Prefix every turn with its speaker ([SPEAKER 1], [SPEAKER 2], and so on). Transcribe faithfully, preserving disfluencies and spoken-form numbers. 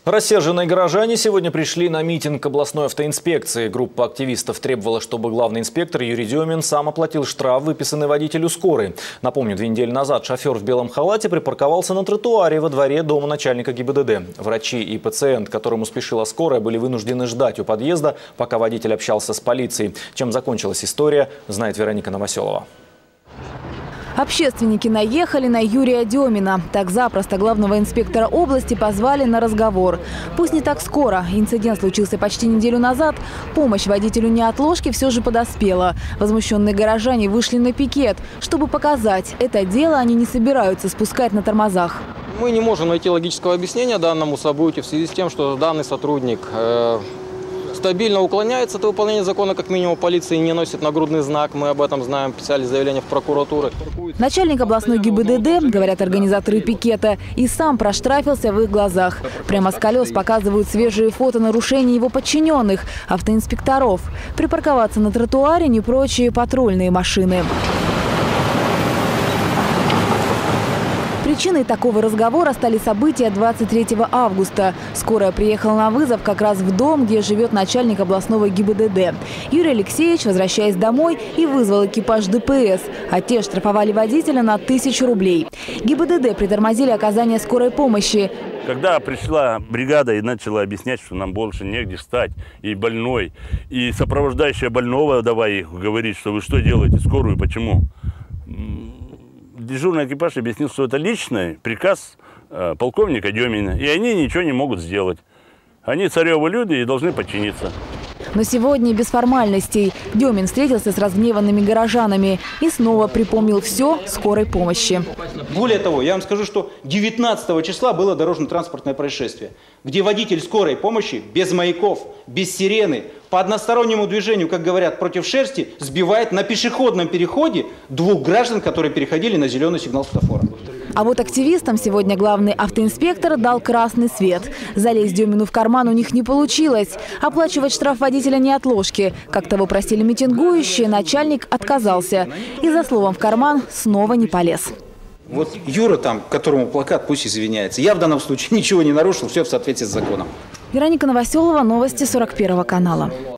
[SPEAKER 1] Рассерженные горожане сегодня пришли на митинг областной автоинспекции. Группа активистов требовала, чтобы главный инспектор Юрий Демин сам оплатил штраф, выписанный водителю скорой. Напомню, две недели назад шофер в белом халате припарковался на тротуаре во дворе дома начальника ГИБДД. Врачи и пациент, которому спешила скорая, были вынуждены ждать у подъезда, пока водитель общался с полицией. Чем закончилась история, знает Вероника Новоселова.
[SPEAKER 2] Общественники наехали на Юрия Демина. Так запросто главного инспектора области позвали на разговор. Пусть не так скоро. Инцидент случился почти неделю назад. Помощь водителю неотложки все же подоспела. Возмущенные горожане вышли на пикет, чтобы показать, это дело они не собираются спускать на тормозах.
[SPEAKER 3] Мы не можем найти логического объяснения данному событию в связи с тем, что данный сотрудник э стабильно уклоняется от выполнения закона, как минимум полиции не носит нагрудный знак. Мы об этом знаем, писали заявление в прокуратуру.
[SPEAKER 2] Начальник областной ГИБДД, говорят организаторы пикета, и сам проштрафился в их глазах. Прямо с колес показывают свежие фото нарушений его подчиненных, автоинспекторов. Припарковаться на тротуаре не прочие патрульные машины. Причиной такого разговора стали события двадцать третьего августа. Скорая приехала на вызов как раз в дом, где живет начальник областного ГИБДД. Юрий Алексеевич, возвращаясь домой, и вызвал экипаж ДПС, а те штрафовали водителя на тысячу рублей. ГИБДД притормозили оказание скорой помощи.
[SPEAKER 4] Когда пришла бригада и начала объяснять, что нам больше негде встать, и больной, и сопровождающая больного, давай их говорить, что вы что делаете, скорую, почему? Дежурный экипаж объяснил, что это личный приказ э, полковника Демина, и они ничего не могут сделать. Они царевы люди и должны подчиниться.
[SPEAKER 2] Но сегодня без формальностей. Демин встретился с разгневанными горожанами и снова припомнил все скорой помощи.
[SPEAKER 5] Более того, я вам скажу, что девятнадцатого числа было дорожно-транспортное происшествие, где водитель скорой помощи без маяков, без сирены, по одностороннему движению, как говорят, против шерсти, сбивает на пешеходном переходе двух граждан, которые переходили на зеленый сигнал светофора.
[SPEAKER 2] А вот активистам сегодня главный автоинспектор дал красный свет. Залезть Демину в карман у них не получилось. Оплачивать штраф водителя неотложки, как того просили митингующие, начальник отказался. И за словом в карман снова не полез.
[SPEAKER 5] Вот Юра там, которому плакат, пусть извиняется. Я в данном случае ничего не нарушил, все в соответствии с законом.
[SPEAKER 2] Вероника Новоселова, новости сорок первого канала.